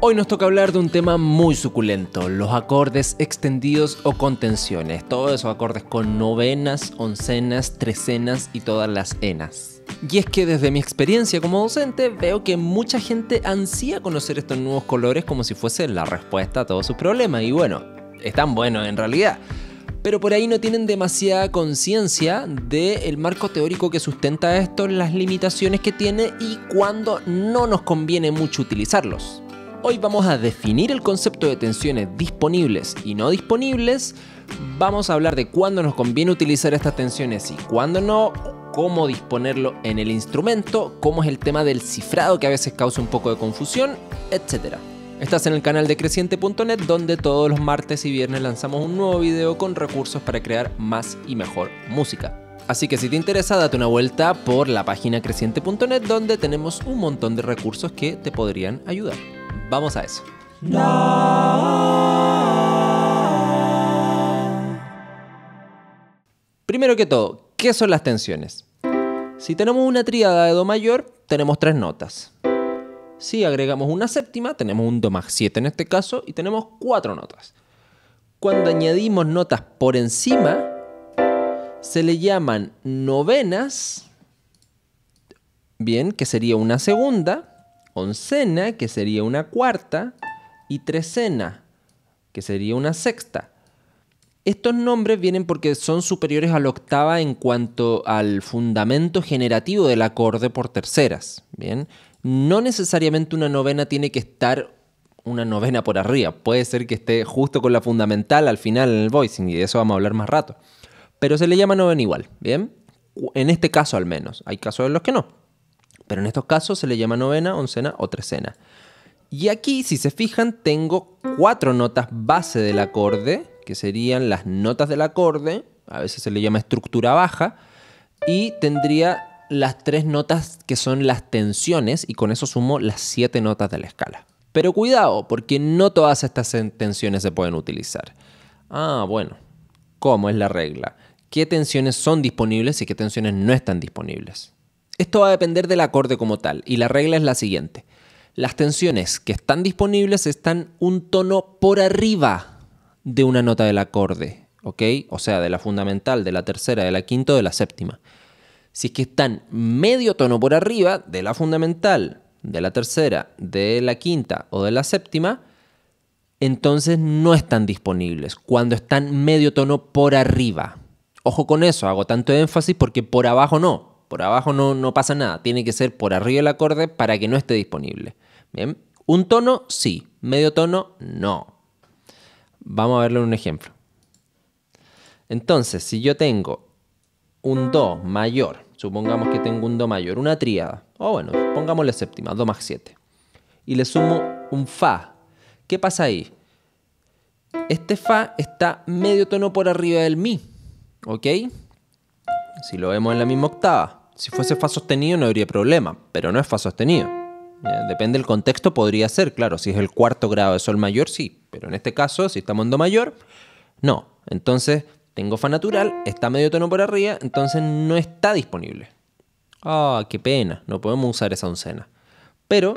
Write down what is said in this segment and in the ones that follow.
Hoy nos toca hablar de un tema muy suculento, los acordes extendidos o contenciones, todos esos acordes con novenas, oncenas, trecenas y todas las enas. Y es que desde mi experiencia como docente veo que mucha gente ansía conocer estos nuevos colores como si fuese la respuesta a todos sus problemas, y bueno, están buenos en realidad, pero por ahí no tienen demasiada conciencia del marco teórico que sustenta esto, las limitaciones que tiene y cuándo no nos conviene mucho utilizarlos. Hoy vamos a definir el concepto de tensiones disponibles y no disponibles, vamos a hablar de cuándo nos conviene utilizar estas tensiones y cuándo no, cómo disponerlo en el instrumento, cómo es el tema del cifrado que a veces causa un poco de confusión, etc. Estás en el canal de Creciente.net, donde todos los martes y viernes lanzamos un nuevo video con recursos para crear más y mejor música. Así que si te interesa, date una vuelta por la página Creciente.net, donde tenemos un montón de recursos que te podrían ayudar. Vamos a eso. Primero que todo, ¿qué son las tensiones? Si tenemos una tríada de Do mayor, tenemos 3 notas. Si agregamos una séptima, tenemos un Do más 7 en este caso, y tenemos 4 notas. Cuando añadimos notas por encima, se le llaman novenas, bien, que sería una segunda, oncena, que sería una cuarta, y trecena, que sería una sexta. Estos nombres vienen porque son superiores a la octava en cuanto al fundamento generativo del acorde por terceras. Bien, no necesariamente una novena tiene que estar una novena por arriba. Puede ser que esté justo con la fundamental al final en el voicing, y de eso vamos a hablar más rato. Pero se le llama novena igual, ¿bien? En este caso al menos. Hay casos en los que no. Pero en estos casos se le llama novena, oncena o trecena. Y aquí, si se fijan, tengo 4 notas base del acorde, que serían las notas del acorde, a veces se le llama estructura baja, y tendría las 3 notas que son las tensiones, y con eso sumo las 7 notas de la escala. Pero cuidado, porque no todas estas tensiones se pueden utilizar. Bueno, ¿cómo es la regla? ¿Qué tensiones son disponibles y qué tensiones no están disponibles? Esto va a depender del acorde como tal, y la regla es la siguiente. Las tensiones que están disponibles están un tono por arriba de una nota del acorde, ¿ok? O sea, de la fundamental, de la tercera, de la quinta o de la séptima. Si es que están medio tono por arriba de la fundamental, de la tercera, de la quinta o de la séptima, entonces no están disponibles cuando están medio tono por arriba. Ojo con eso, hago tanto énfasis porque por abajo no. Por abajo no pasa nada, tiene que ser por arriba del acorde para que no esté disponible. Bien, un tono sí, medio tono no. Vamos a verlo en un ejemplo. Entonces, si yo tengo un Do mayor, supongamos que tengo un Do mayor, una tríada, o bueno, pongámosle séptima, Do más 7, y le sumo un Fa, ¿qué pasa ahí? Este Fa está medio tono por arriba del Mi, ¿ok? Si lo vemos en la misma octava. Si fuese Fa sostenido no habría problema, pero no es Fa sostenido. Depende del contexto, podría ser, claro, si es el cuarto grado de Sol mayor, sí, pero en este caso, si estamos en Do mayor, no. Entonces, tengo Fa natural, está medio tono por arriba, entonces no está disponible. Qué pena, no podemos usar esa oncena. Pero,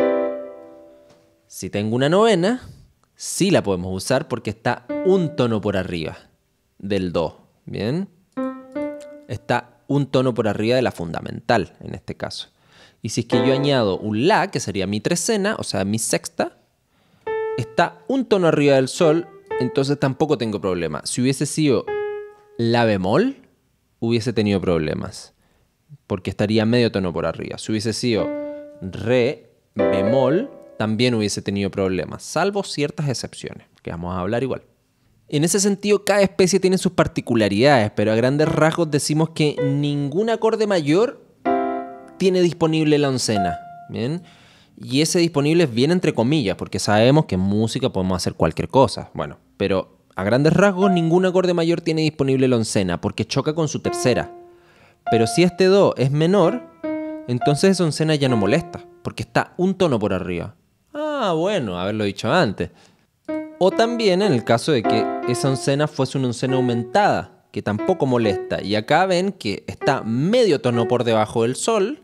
si tengo una novena, sí la podemos usar porque está un tono por arriba del Do, ¿bien? Está un tono por arriba de la fundamental, en este caso. Y si es que yo añado un La, que sería mi trecena, o sea, mi sexta, está un tono arriba del Sol, entonces tampoco tengo problema. Si hubiese sido La bemol, hubiese tenido problemas, porque estaría medio tono por arriba. Si hubiese sido Re bemol, también hubiese tenido problemas, salvo ciertas excepciones, que vamos a hablar igual. En ese sentido, cada especie tiene sus particularidades, pero a grandes rasgos decimos que ningún acorde mayor tiene disponible la oncena, ¿bien? Y ese disponible es bien entre comillas, porque sabemos que en música podemos hacer cualquier cosa. Bueno, pero a grandes rasgos ningún acorde mayor tiene disponible la oncena, porque choca con su tercera. Pero si este Do es menor, entonces esa oncena ya no molesta, porque está un tono por arriba. Bueno, haberlo dicho antes. O también en el caso de que esa oncena fuese una oncena aumentada, que tampoco molesta. Y acá ven que está medio tono por debajo del Sol,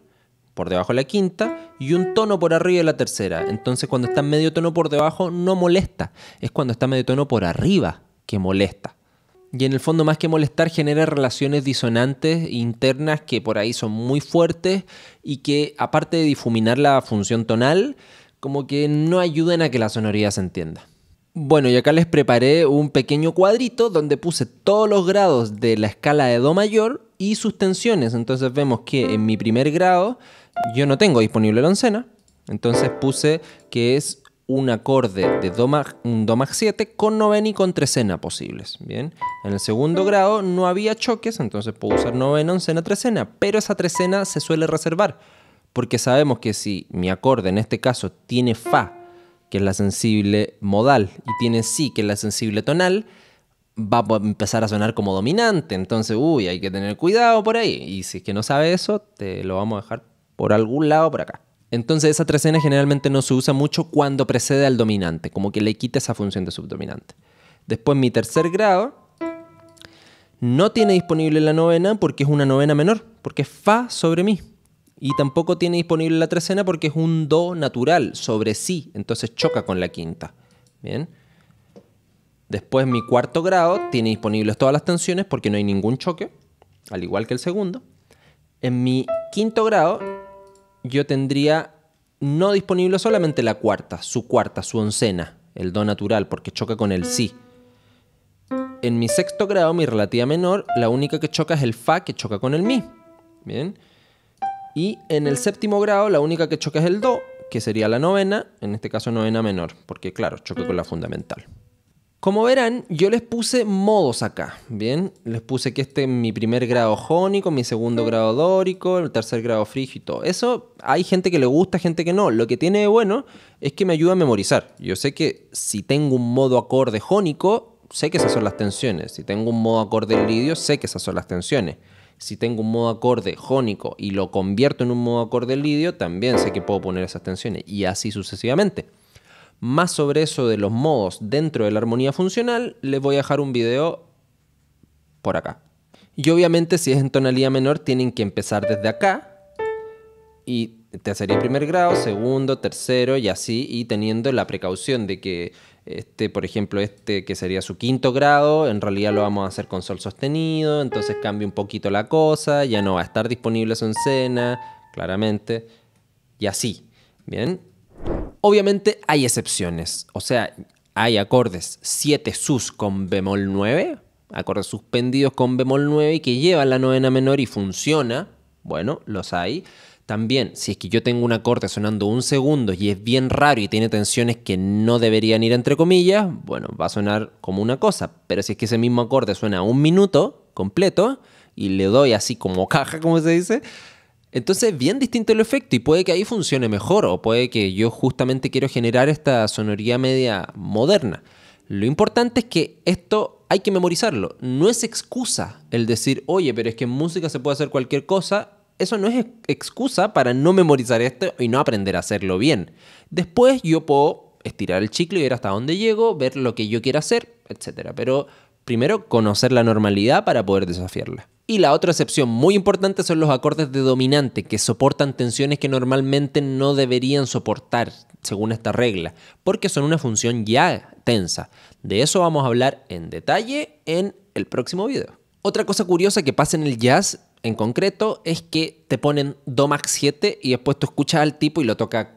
por debajo de la quinta y un tono por arriba de la tercera. Entonces cuando está medio tono por debajo no molesta, es cuando está medio tono por arriba que molesta. Y en el fondo, más que molestar, genera relaciones disonantes internas que por ahí son muy fuertes y que, aparte de difuminar la función tonal, como que no ayudan a que la sonoridad se entienda. Bueno, y acá les preparé un pequeño cuadrito donde puse todos los grados de la escala de Do mayor y sus tensiones. Entonces vemos que en mi primer grado yo no tengo disponible la oncena. Entonces puse que es un acorde de un Do Max 7 con novena y con trecena posibles. Bien. En el segundo grado no había choques, entonces puedo usar novena, oncena, trecena, pero esa trecena se suele reservar, porque sabemos que si mi acorde en este caso tiene Fa, que es la sensible modal, y tiene Si, que es la sensible tonal, va a empezar a sonar como dominante. Entonces, hay que tener cuidado por ahí. Y si es que no sabe eso, te lo vamos a dejar por algún lado por acá. Entonces esa trecena generalmente no se usa mucho cuando precede al dominante, como que le quita esa función de subdominante. Después mi tercer grado no tiene disponible la novena porque es una novena menor, porque es Fa sobre Mi. Y tampoco tiene disponible la trecena porque es un Do natural sobre Si, entonces choca con la quinta. Bien. Después mi cuarto grado tiene disponibles todas las tensiones porque no hay ningún choque, al igual que el segundo. En mi quinto grado yo tendría no disponible solamente la cuarta, su oncena, el Do natural, porque choca con el Si. En mi sexto grado, mi relativa menor, la única que choca es el Fa, que choca con el Mi. Bien. Y en el séptimo grado, la única que choca es el Do, que sería la novena, en este caso novena menor, porque claro, choca con la fundamental. Como verán, yo les puse modos acá, ¿bien? Les puse que este es mi primer grado jónico, mi segundo grado dórico, el tercer grado frigio y todo. Eso hay gente que le gusta, gente que no. Lo que tiene de bueno es que me ayuda a memorizar. Yo sé que si tengo un modo acorde jónico, sé que esas son las tensiones. Si tengo un modo acorde lidio, sé que esas son las tensiones. Si tengo un modo acorde jónico y lo convierto en un modo acorde lidio, también sé que puedo poner esas tensiones. Y así sucesivamente. Más sobre eso de los modos dentro de la armonía funcional, les voy a dejar un video por acá. Y obviamente si es en tonalidad menor tienen que empezar desde acá y te sería primer grado, segundo, tercero y así, y teniendo la precaución de que por ejemplo, que sería su quinto grado, en realidad lo vamos a hacer con sol sostenido, entonces cambia un poquito la cosa, ya no va a estar disponible su oncena, claramente, y así, ¿bien? Obviamente hay excepciones, o sea, hay acordes 7 sus con bemol 9, acordes suspendidos con bemol 9 y que llevan la novena menor y funciona, bueno, los hay. También, si es que yo tengo un acorde sonando un segundo y es bien raro y tiene tensiones que no deberían ir entre comillas, bueno, va a sonar como una cosa. Pero si es que ese mismo acorde suena un minuto completo y le doy así como caja, como se dice, entonces bien distinto el efecto y puede que ahí funcione mejor o puede que yo justamente quiero generar esta sonoridad media moderna. Lo importante es que esto hay que memorizarlo. No es excusa el decir, oye, pero es que en música se puede hacer cualquier cosa. Eso no es excusa para no memorizar esto y no aprender a hacerlo bien. Después yo puedo estirar el chicle y ver hasta dónde llego, ver lo que yo quiero hacer, etc. Pero primero conocer la normalidad para poder desafiarla. Y la otra excepción muy importante son los acordes de dominante, que soportan tensiones que normalmente no deberían soportar, según esta regla, porque son una función ya tensa. De eso vamos a hablar en detalle en el próximo video. Otra cosa curiosa que pasa en el jazz, en concreto, es que te ponen Do Max 7 y después tú escuchas al tipo y lo toca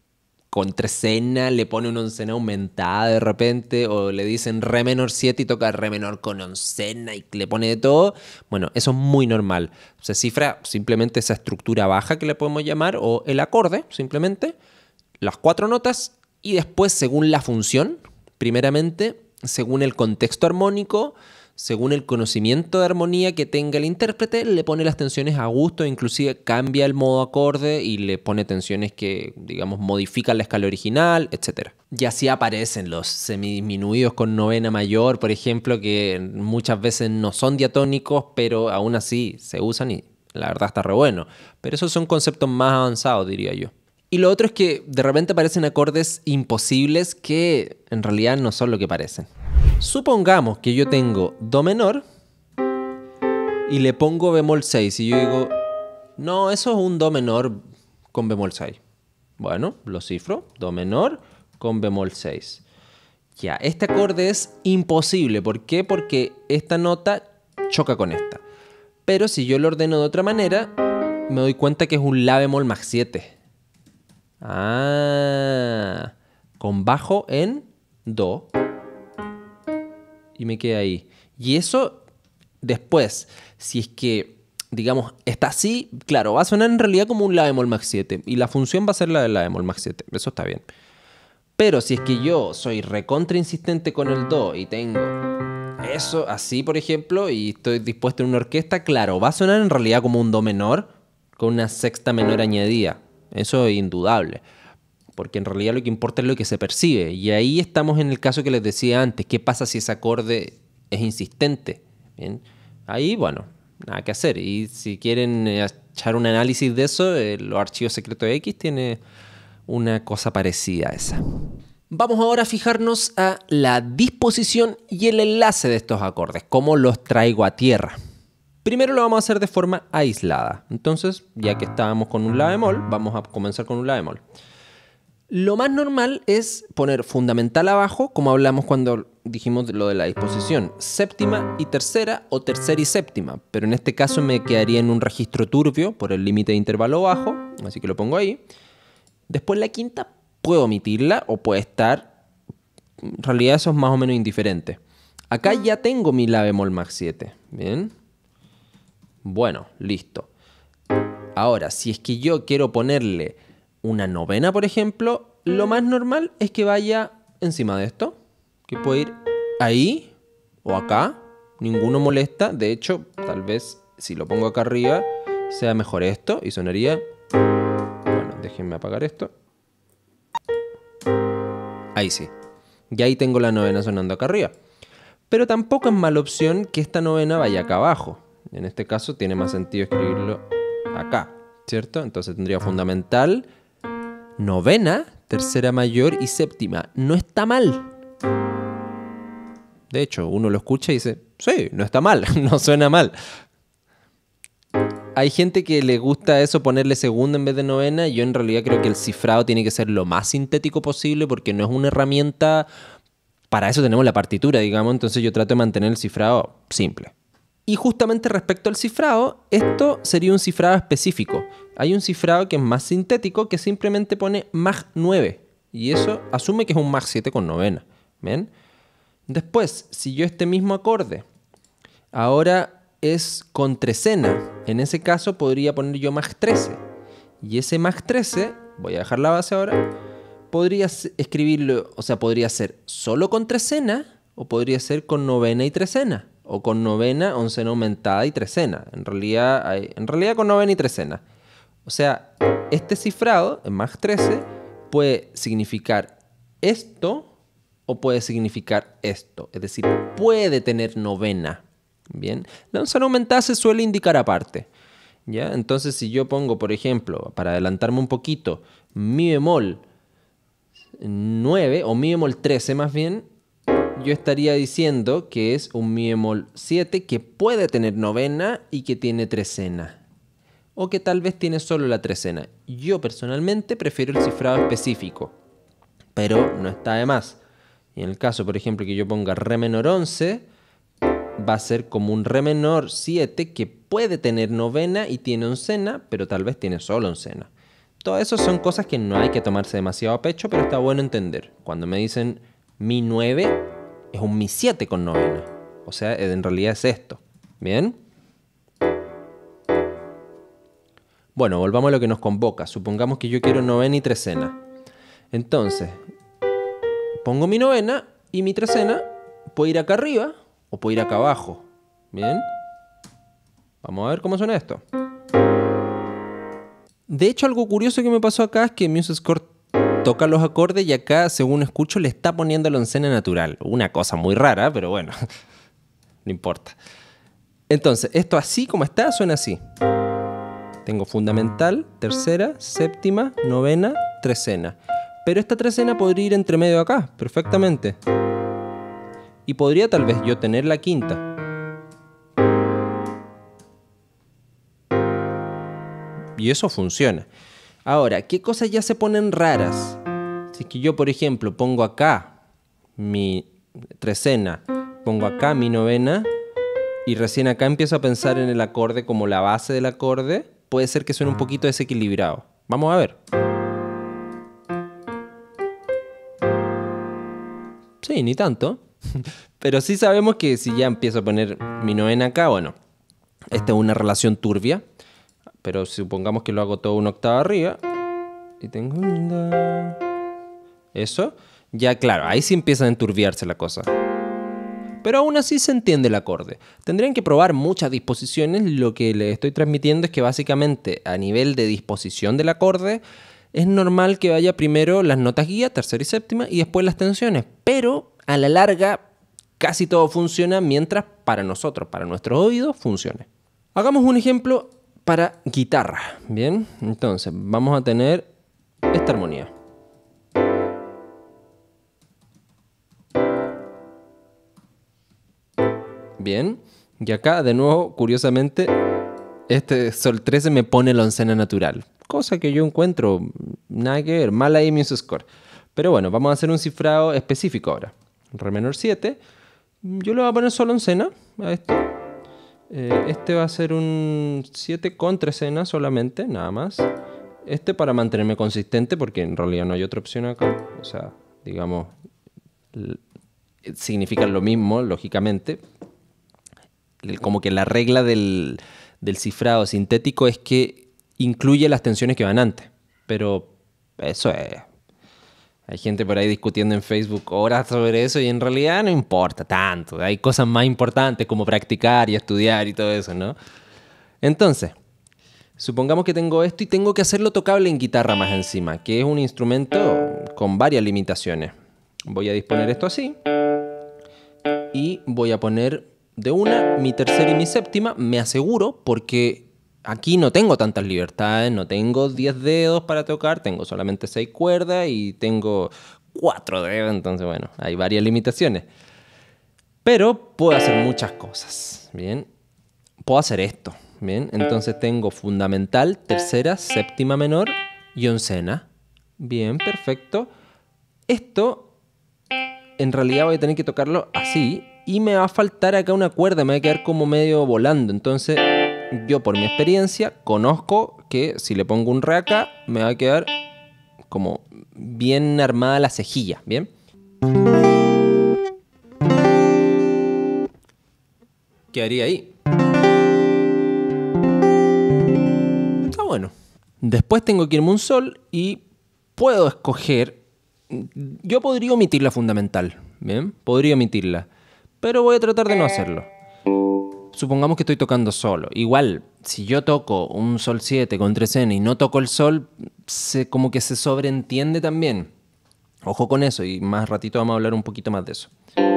con trecena, le pone una oncena aumentada de repente, o le dicen Re menor 7 y toca Re menor con oncena y le pone de todo. Bueno, eso es muy normal. Se cifra simplemente esa estructura baja que le podemos llamar, o el acorde, simplemente, las 4 notas, y después, según la función, primeramente, según el contexto armónico, según el conocimiento de armonía que tenga el intérprete, le pone las tensiones a gusto, inclusive cambia el modo acorde y le pone tensiones que, digamos, modifican la escala original, etc. Y así aparecen los semidisminuidos con novena mayor, por ejemplo, que muchas veces no son diatónicos, pero aún así se usan y la verdad está re bueno. Pero esos son conceptos más avanzados, diría yo. Y lo otro es que de repente aparecen acordes imposibles que en realidad no son lo que parecen. Supongamos que yo tengo Do menor y le pongo bemol 6 y yo digo, no, eso es un Do menor con bemol 6. Bueno, lo cifro. Do menor con bemol 6. Ya, este acorde es imposible. ¿Por qué? Porque esta nota choca con esta. Pero si yo lo ordeno de otra manera, me doy cuenta que es un La bemol más 7. Ah, con bajo en Do. Y me queda ahí. Y eso después, si es que, digamos, está así, claro, va a sonar en realidad como un La bemol más 7. Y la función va a ser la de La bemol más 7. Eso está bien. Pero si es que yo soy recontra insistente con el Do y tengo eso así, por ejemplo, y estoy dispuesto en una orquesta, claro, va a sonar en realidad como un Do menor con una sexta menor añadida. Eso es indudable. Porque en realidad lo que importa es lo que se percibe. Y ahí estamos en el caso que les decía antes. ¿Qué pasa si ese acorde es insistente? ¿Bien? Ahí, bueno, nada que hacer. Y si quieren echar un análisis de eso, los archivos secretos de X tiene una cosa parecida a esa. Vamos ahora a fijarnos a la disposición y el enlace de estos acordes. ¿Cómo los traigo a tierra? Primero lo vamos a hacer de forma aislada. Entonces, ya que estábamos con un La bemol, vamos a comenzar con un La bemol. Lo más normal es poner fundamental abajo, como hablamos cuando dijimos lo de la disposición, séptima y tercera o tercera y séptima, pero en este caso me quedaría en un registro turbio por el límite de intervalo bajo, así que lo pongo ahí. Después la quinta puedo omitirla o puede estar, en realidad eso es más o menos indiferente. Acá ya tengo mi La bemol más 7, ¿bien? Bueno, listo. Ahora, si es que yo quiero ponerle una novena, por ejemplo, lo más normal es que vaya encima de esto, que puede ir ahí o acá, ninguno molesta. De hecho, tal vez si lo pongo acá arriba sea mejor esto y sonaría... Bueno, déjenme apagar esto. Ahí sí. Y ahí tengo la novena sonando acá arriba. Pero tampoco es mala opción que esta novena vaya acá abajo. En este caso tiene más sentido escribirlo acá, ¿cierto? Entonces tendría fundamental, novena, tercera mayor y séptima. No está mal. De hecho, uno lo escucha y dice, sí, no está mal, no suena mal. Hay gente que le gusta eso, ponerle segunda en vez de novena. Yo en realidad creo que el cifrado tiene que ser lo más sintético posible porque no es una herramienta... Para eso tenemos la partitura, digamos. Entonces yo trato de mantener el cifrado simple. Y justamente respecto al cifrado, esto sería un cifrado específico. Hay un cifrado que es más sintético que simplemente pone más 9. Y eso asume que es un más 7 con novena. ¿Ven? Después, si yo este mismo acorde ahora es con trecena, en ese caso podría poner yo más 13. Y ese más 13, voy a dejar la base ahora, podría escribirlo, o sea, podría ser solo con trecena o podría ser con novena y trecena. O con novena, oncena aumentada y trecena. En realidad con novena y trecena. O sea, este cifrado, en más 13, puede significar esto o puede significar esto. Es decir, puede tener novena. Bien. La oncena aumentada se suele indicar aparte. ¿Ya? Entonces, si yo pongo, por ejemplo, para adelantarme un poquito, mi bemol 9 o mi bemol 13 más bien, yo estaría diciendo que es un mi bemol 7 que puede tener novena y que tiene trecena. O que tal vez tiene solo la trecena. Yo personalmente prefiero el cifrado específico, pero no está de más. Y en el caso, por ejemplo, que yo ponga re menor 11, va a ser como un re menor 7 que puede tener novena y tiene oncena, pero tal vez tiene solo oncena. Todo eso son cosas que no hay que tomarse demasiado a pecho, pero está bueno entender. Cuando me dicen mi 9, es un mi 7 con novena. O sea, en realidad es esto. ¿Bien? Bueno, volvamos a lo que nos convoca. Supongamos que yo quiero novena y trecena. Entonces, pongo mi novena y mi trecena puede ir acá arriba o puede ir acá abajo. ¿Bien? Vamos a ver cómo suena esto. De hecho, algo curioso que me pasó acá es que MuseScore toca los acordes y acá, según escucho, le está poniendo la oncena natural. Una cosa muy rara, pero bueno, no importa. Entonces, esto así como está, suena así. Tengo fundamental, tercera, séptima, novena, trecena. Pero esta trecena podría ir entre medio acá, perfectamente. Y podría tal vez yo tener la quinta. Y eso funciona. Ahora, ¿qué cosas ya se ponen raras? Si es que yo, por ejemplo, pongo acá mi trecena, pongo acá mi novena y recién acá empiezo a pensar en el acorde como la base del acorde, puede ser que suene un poquito desequilibrado. Vamos a ver. Sí, ni tanto. Pero sí sabemos que si ya empiezo a poner mi novena acá, bueno, esta es una relación turbia. Pero supongamos que lo hago todo una octava arriba. Y tengo eso. Ya claro, ahí sí empieza a enturbiarse la cosa. Pero aún así se entiende el acorde. Tendrían que probar muchas disposiciones. Lo que les estoy transmitiendo es que básicamente a nivel de disposición del acorde es normal que vaya primero las notas guía, tercera y séptima, y después las tensiones. Pero a la larga casi todo funciona mientras para nosotros, para nuestros oídos, funcione. Hagamos un ejemplo para guitarra. Bien, entonces vamos a tener esta armonía. Bien, y acá de nuevo, curiosamente, este sol 13 me pone la oncena natural. Cosa que yo encuentro nada que ver, mal ahí mi score. Pero bueno, vamos a hacer un cifrado específico ahora. Re menor 7. Yo le voy a poner solo oncena a esto. Este va a ser un 7 con trecena solamente, nada más. Este para mantenerme consistente, porque en realidad no hay otra opción acá. O sea, digamos, significan lo mismo, lógicamente. Como que la regla del cifrado sintético es que incluye las tensiones que van antes. Pero eso es... Hay gente por ahí discutiendo en Facebook horas sobre eso y en realidad no importa tanto. Hay cosas más importantes como practicar y estudiar y todo eso, ¿no? Entonces, supongamos que tengo esto y tengo que hacerlo tocable en guitarra más encima, que es un instrumento con varias limitaciones. Voy a disponer esto así y voy a poner de una mi tercera y mi séptima, me aseguro, porque aquí no tengo tantas libertades, no tengo 10 dedos para tocar, tengo solamente 6 cuerdas y tengo 4 dedos, entonces bueno, hay varias limitaciones. Pero puedo hacer muchas cosas, ¿bien? Puedo hacer esto, ¿bien? Entonces tengo fundamental, tercera, séptima menor y oncena. Bien, perfecto. Esto, en realidad voy a tener que tocarlo así y me va a faltar acá una cuerda, me va a quedar como medio volando, entonces... Yo por mi experiencia conozco que si le pongo un re acá me va a quedar como bien armada la cejilla, ¿bien? Quedaría ahí. Está bueno. Después tengo que irme un sol y puedo escoger... Yo podría omitir la fundamental, ¿bien? Podría omitirla, pero voy a tratar de no hacerlo. Supongamos que estoy tocando solo. Igual, si yo toco un sol 7 con trecena y no toco el sol, como que se sobreentiende también. Ojo con eso, y más ratito vamos a hablar un poquito más de eso.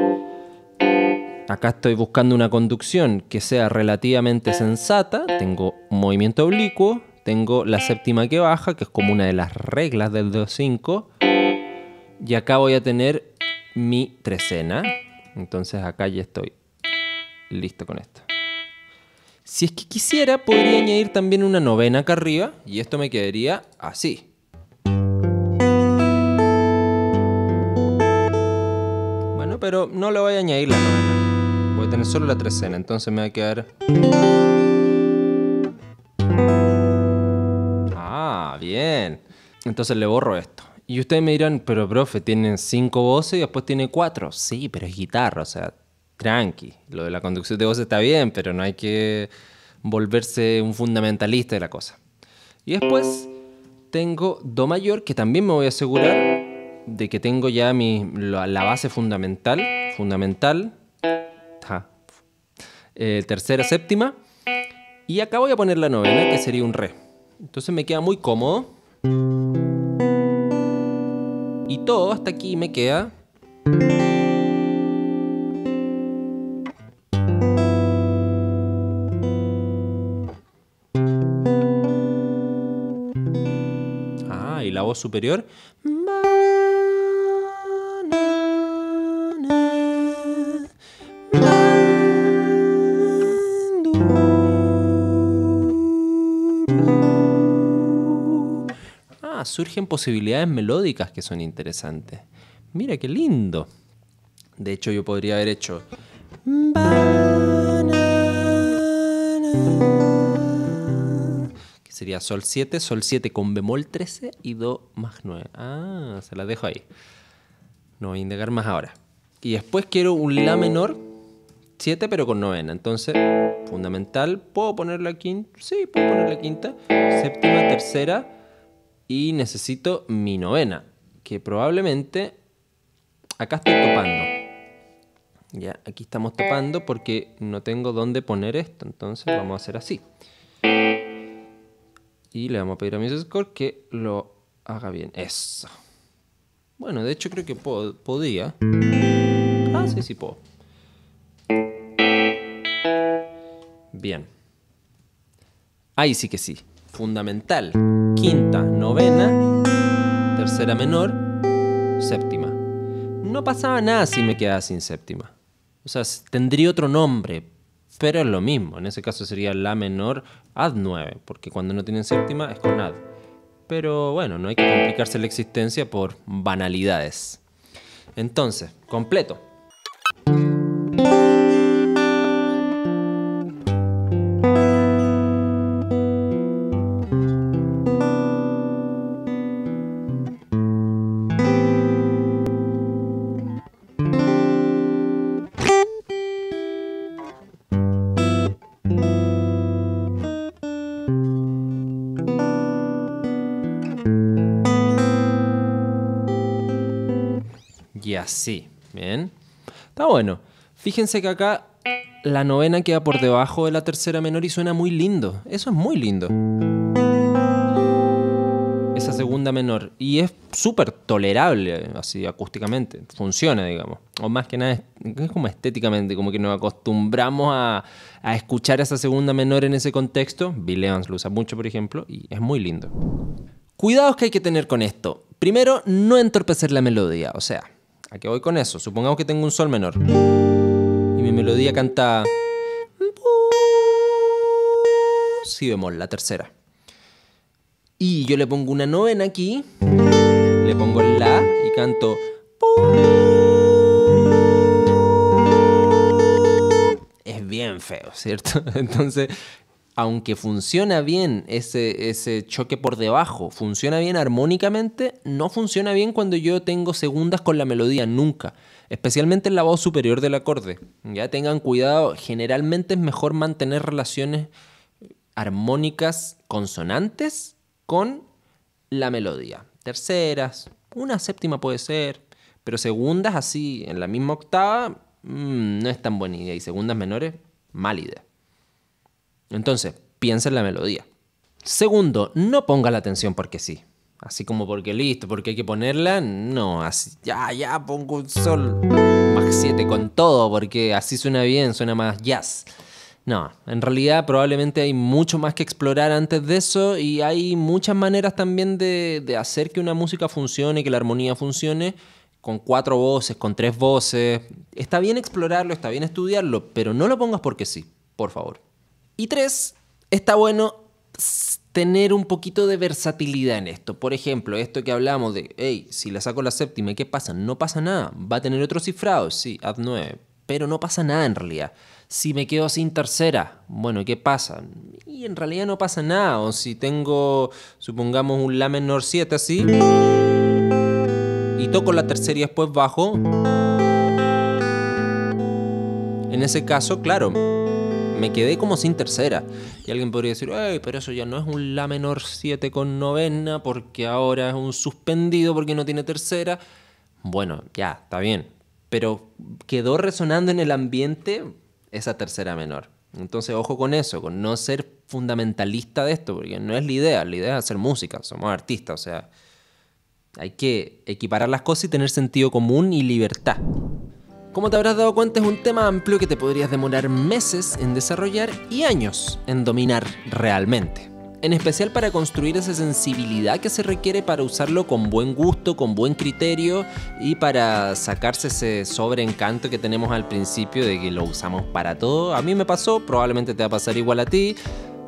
Acá estoy buscando una conducción que sea relativamente sensata. Tengo un movimiento oblicuo, tengo la séptima que baja, que es como una de las reglas del 2-5. Y acá voy a tener mi trecena. Entonces acá ya estoy listo con esto. Si es que quisiera, podría añadir también una novena acá arriba y esto me quedaría así. Bueno, pero no le voy a añadir la novena. Voy a tener solo la trecena, entonces me va a quedar... Ah, bien. Entonces le borro esto. Y ustedes me dirán, pero profe, tiene 5 voces y después tiene 4. Sí, pero es guitarra, o sea... Tranqui, lo de la conducción de voz está bien, pero no hay que volverse un fundamentalista de la cosa. Y después tengo do mayor, que también me voy a asegurar de que tengo ya la base fundamental, tercera, séptima, y acá voy a poner la novena, que sería un re. Entonces me queda muy cómodo. Y todo hasta aquí me queda... Y la voz superior. surgen posibilidades melódicas que son interesantes. Mira qué lindo. De hecho, yo podría haber hecho banana, que sería sol 7 con bemol 13 y do más 9. Ah, se la dejo ahí. No voy a indagar más ahora. Y después quiero un la menor 7 pero con novena. Entonces, fundamental, ¿puedo poner la quinta? Sí, puedo poner la quinta. Séptima, tercera. Y necesito mi novena, que probablemente acá estoy topando. Ya, aquí estamos topando porque no tengo dónde poner esto. Entonces vamos a hacer así. Y le vamos a pedir a Music Score que lo haga bien. Eso. Bueno, de hecho creo que podía. Ah, sí puedo. Bien. Ahí sí que sí. Fundamental. Quinta, novena, tercera menor, séptima. No pasaba nada si me quedaba sin séptima. O sea, tendría otro nombre, pero es lo mismo. En ese caso sería la menor add 9, porque cuando no tienen séptima es con add. Pero bueno, no hay que complicarse la existencia por banalidades. Entonces, completo. Y así, ¿bien? Está bueno. Fíjense que acá la novena queda por debajo de la tercera menor y suena muy lindo. Eso es muy lindo. Esa segunda menor. Y es súper tolerable, así acústicamente. Funciona, digamos. O más que nada, es como estéticamente, como que nos acostumbramos a escuchar esa segunda menor en ese contexto. Bill Evans lo usa mucho, por ejemplo, y es muy lindo. Cuidados que hay que tener con esto. Primero, no entorpecer la melodía. O sea, ¿a qué voy con eso? Supongamos que tengo un sol menor y mi melodía canta si bemol, la tercera. Y yo le pongo una novena aquí, le pongo el la y canto es bien feo, ¿cierto? Entonces, aunque funciona bien ese choque por debajo, funciona bien armónicamente, no funciona bien cuando yo tengo segundas con la melodía, nunca. Especialmente en la voz superior del acorde. Ya tengan cuidado, generalmente es mejor mantener relaciones armónicas consonantes con la melodía. Terceras, una séptima puede ser, pero segundas así en la misma octava no es tan buena idea. Y segundas menores, mala idea. Entonces, piensa en la melodía. Segundo, no ponga la atención porque sí. Así como porque listo, porque hay que ponerla. No, así, ya pongo un sol más 7 con todo porque así suena bien, suena más jazz. No, en realidad probablemente hay mucho más que explorar antes de eso y hay muchas maneras también de hacer que una música funcione, que la armonía funcione con 4 voces, con 3 voces. Está bien explorarlo, está bien estudiarlo, pero no lo pongas porque sí, por favor. Y 3, está bueno tener un poquito de versatilidad en esto. Por ejemplo, esto que hablamos de, hey, si le saco la séptima, ¿qué pasa? No pasa nada. Va a tener otro cifrado, sí, add 9, pero no pasa nada en realidad. Si me quedo sin tercera, bueno, ¿qué pasa? Y en realidad no pasa nada. O si tengo, supongamos, un la menor 7 así, y toco la tercera y después bajo, en ese caso, claro, me quedé como sin tercera. Y alguien podría decir, pero eso ya no es un la menor 7 con novena, porque ahora es un suspendido porque no tiene tercera. Bueno, ya, está bien. Pero quedó resonando en el ambiente esa tercera menor. Entonces, ojo con eso, con no ser fundamentalista de esto, porque no es la idea es hacer música, somos artistas, o sea, hay que equiparar las cosas y tener sentido común y libertad. Como te habrás dado cuenta, es un tema amplio que te podrías demorar meses en desarrollar y años en dominar realmente. En especial para construir esa sensibilidad que se requiere para usarlo con buen gusto, con buen criterio y para sacarse ese sobreencanto que tenemos al principio de que lo usamos para todo. A mí me pasó, probablemente te va a pasar igual a ti.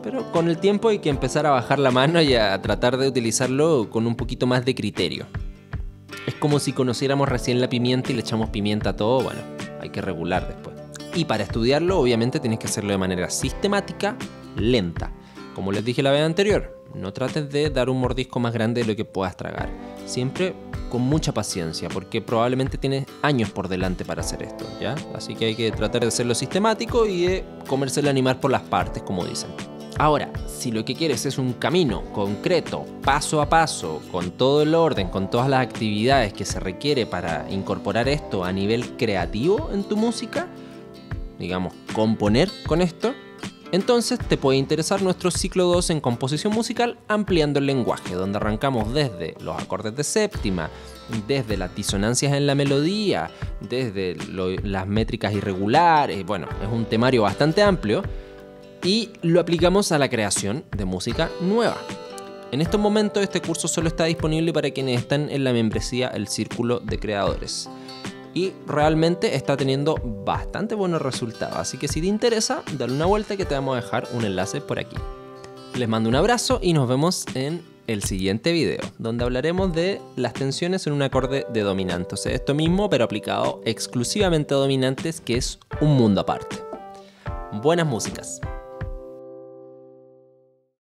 Pero con el tiempo hay que empezar a bajar la mano y a tratar de utilizarlo con un poquito más de criterio. Es como si conociéramos recién la pimienta y le echamos pimienta a todo, bueno, hay que regular después. Y para estudiarlo, obviamente tienes que hacerlo de manera sistemática, lenta. Como les dije la vez anterior, no trates de dar un mordisco más grande de lo que puedas tragar. Siempre con mucha paciencia, porque probablemente tienes años por delante para hacer esto, ¿ya? Así que hay que tratar de hacerlo sistemático y de comerse el animal por las partes, como dicen. Ahora, si lo que quieres es un camino concreto, paso a paso, con todo el orden, con todas las actividades que se requiere para incorporar esto a nivel creativo en tu música, digamos, componer con esto, entonces te puede interesar nuestro ciclo 2 en composición musical ampliando el lenguaje, donde arrancamos desde los acordes de séptima, desde las disonancias en la melodía, desde las métricas irregulares, bueno, es un temario bastante amplio y lo aplicamos a la creación de música nueva. En estos momentos este curso solo está disponible para quienes están en la membresía El Círculo de Creadores. Y realmente está teniendo bastante buenos resultados. Así que si te interesa, dale una vuelta que te vamos a dejar un enlace por aquí. Les mando un abrazo y nos vemos en el siguiente video, donde hablaremos de las tensiones en un acorde de dominante. O sea, esto mismo, pero aplicado exclusivamente a dominantes, que es un mundo aparte. Buenas músicas.